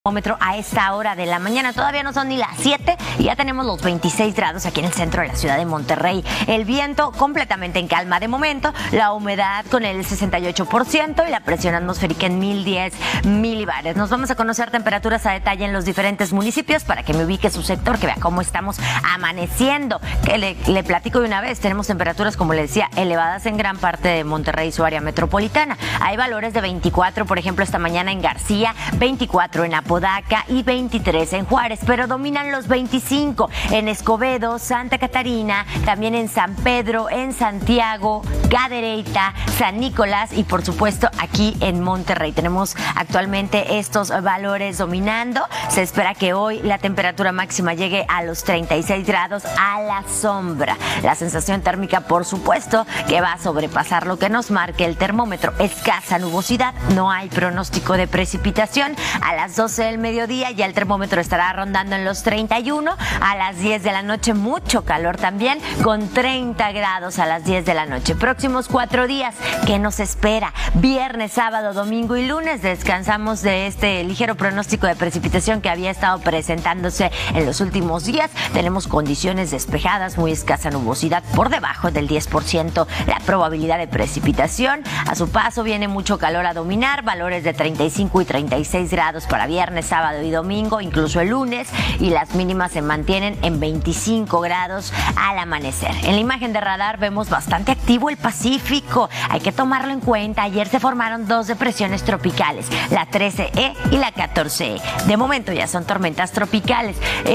Termómetro a esta hora de la mañana, todavía no son ni las 7 y ya tenemos los 26 grados aquí en el centro de la ciudad de Monterrey. El viento completamente en calma de momento, la humedad con el 68% y la presión atmosférica en 1010 milibares. Nos vamos a conocer temperaturas a detalle en los diferentes municipios para que me ubique su sector, que vea cómo estamos amaneciendo. Que le platico de una vez, tenemos temperaturas, como le decía, elevadas en gran parte de Monterrey y su área metropolitana. Hay valores de 24, por ejemplo, esta mañana en García, 24 en Apodaca y 23 en Juárez, pero dominan los 25 en Escobedo, Santa Catarina, también en San Pedro, en Santiago, Cadereyta, San Nicolás y por supuesto aquí en Monterrey. Tenemos actualmente estos valores dominando. Se espera que hoy la temperatura máxima llegue a los 36 grados a la sombra. La sensación térmica, por supuesto, que va a sobrepasar lo que nos marque el termómetro. Escasa nubosidad, no hay pronóstico de precipitación. A las 12 del mediodía ya el termómetro estará rondando en los 31. A las 10 de la noche mucho calor también, con 30 grados a las 10 de la noche. Próximos 4 días, ¿qué nos espera? Viernes, sábado, domingo y lunes descansamos de este ligero pronóstico de precipitación que había estado presentándose en los últimos días. Tenemos condiciones despejadas, muy escasa nubosidad, por debajo del 10% la probabilidad de precipitación. A su paso viene mucho calor a dominar, valores de 35 y 36 grados para viernes, sábado y domingo, incluso el lunes, y las mínimas se mantienen en 25 grados al amanecer. En la imagen de radar vemos bastante activo el Pacífico, hay que tomarlo en cuenta. Ayer se formaron 2 depresiones tropicales, la 13E y la 14E. De momento ya son tormentas tropicales.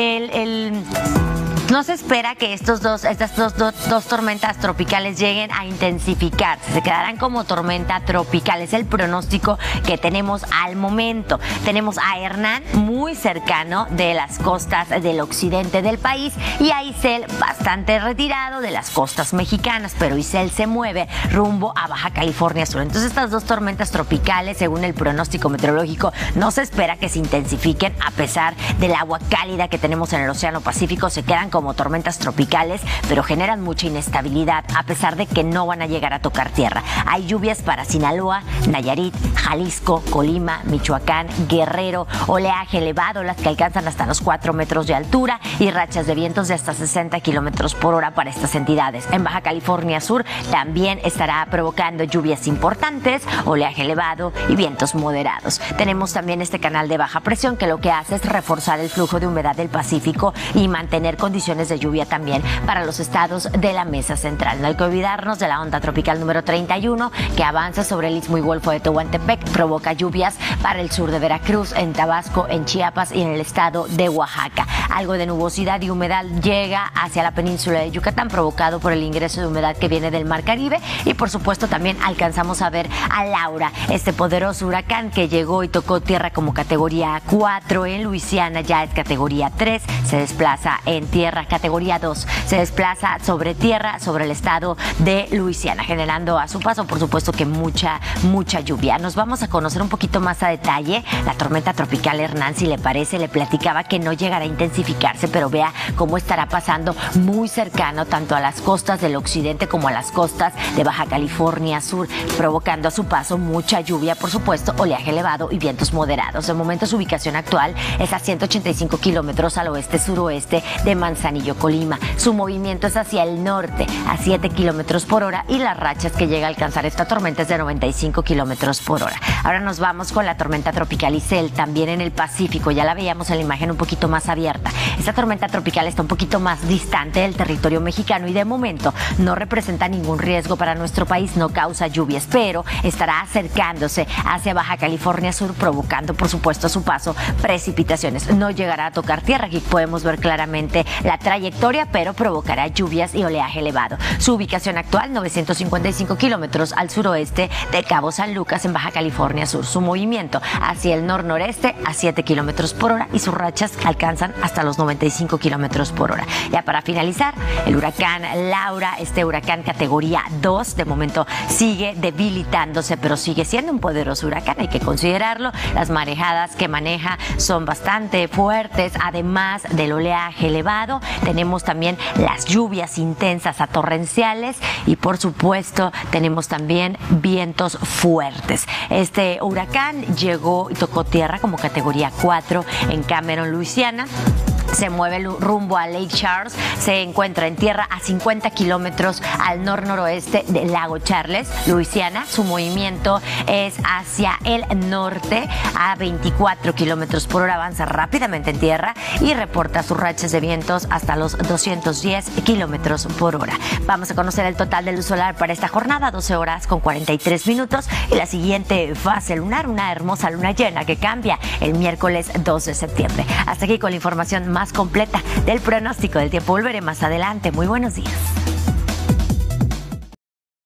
No se espera que estas dos tormentas tropicales lleguen a intensificarse, se quedarán como tormenta tropical, es el pronóstico que tenemos al momento. Tenemos a Hernán muy cercano de las costas del occidente del país y a Isel bastante retirado de las costas mexicanas, pero Isel se mueve rumbo a Baja California Sur. Entonces estas dos tormentas tropicales, según el pronóstico meteorológico, no se espera que se intensifiquen a pesar del agua cálida que tenemos en el Océano Pacífico. Se quedan como tormentas tropicales, pero generan mucha inestabilidad a pesar de que no van a llegar a tocar tierra. Hay lluvias para Sinaloa, Nayarit, Jalisco, Colima, Michoacán, Guerrero, oleaje elevado, las que alcanzan hasta los 4 metros de altura y rachas de vientos de hasta 60 kilómetros por hora para estas entidades. En Baja California Sur también estará provocando lluvias importantes, oleaje elevado y vientos moderados. Tenemos también este canal de baja presión que lo que hace es reforzar el flujo de humedad del Pacífico y mantener condiciones de lluvia también para los estados de la Mesa Central. No hay que olvidarnos de la onda tropical número 31 que avanza sobre el Istmo y Golfo de Tehuantepec, provoca lluvias para el sur de Veracruz, en Tabasco, en Chiapas y en el estado de Oaxaca. Algo de nubosidad y humedad llega hacia la península de Yucatán, provocado por el ingreso de humedad que viene del Mar Caribe, y por supuesto también alcanzamos a ver a Laura, este poderoso huracán que llegó y tocó tierra como categoría 4 en Luisiana, ya es categoría 3, se desplaza en tierra categoría 2, se desplaza sobre tierra sobre el estado de Luisiana, generando a su paso, por supuesto, que mucha lluvia. Nos vamos a conocer un poquito más a detalle la tormenta tropical Hernán, si le parece. Le platicaba que no llegará a intensificarse, pero vea cómo estará pasando muy cercano tanto a las costas del occidente como a las costas de Baja California Sur, provocando a su paso mucha lluvia, por supuesto, oleaje elevado y vientos moderados. De momento su ubicación actual es a 185 kilómetros al oeste-suroeste de Manzanillo, Colima. Su movimiento es hacia el norte a 7 kilómetros por hora y las rachas que llega a alcanzar esta tormenta es de 95 kilómetros por hora. Ahora nos vamos con la tormenta tropical Isel, también en el Pacífico. Ya la veíamos en la imagen un poquito más abierta. Esta tormenta tropical está un poquito más distante del territorio mexicano y de momento no representa ningún riesgo para nuestro país, no causa lluvias, pero estará acercándose hacia Baja California Sur, provocando, por supuesto, a su paso precipitaciones. No llegará a tocar tierra, aquí podemos ver claramente la trayectoria, pero provocará lluvias y oleaje elevado. Su ubicación actual, 955 kilómetros al suroeste de Cabo San Lucas, en Baja California Sur. Su movimiento hacia el nor-noreste a 7 kilómetros por hora y sus rachas alcanzan hasta los 95 kilómetros por hora. Ya para finalizar, el huracán Laura, este huracán categoría 2, de momento sigue debilitándose, pero sigue siendo un poderoso huracán, hay que considerarlo. Las marejadas que maneja son bastante fuertes, además del oleaje elevado. tenemos también las lluvias intensas a torrenciales y por supuesto tenemos también vientos fuertes. Este huracán llegó y tocó tierra como categoría 4 en Cameron, Luisiana. Se mueve rumbo a Lake Charles, se encuentra en tierra a 50 kilómetros al noroeste del lago Charles, Luisiana. Su movimiento es hacia el norte a 24 kilómetros por hora, avanza rápidamente en tierra y reporta sus rachas de vientos hasta los 210 kilómetros por hora. Vamos a conocer el total de luz solar para esta jornada, 12 horas con 43 minutos y la siguiente fase lunar, una hermosa luna llena que cambia el miércoles 2 de septiembre. Hasta aquí con la información más completa del pronóstico del tiempo. Volveré más adelante. Muy buenos días.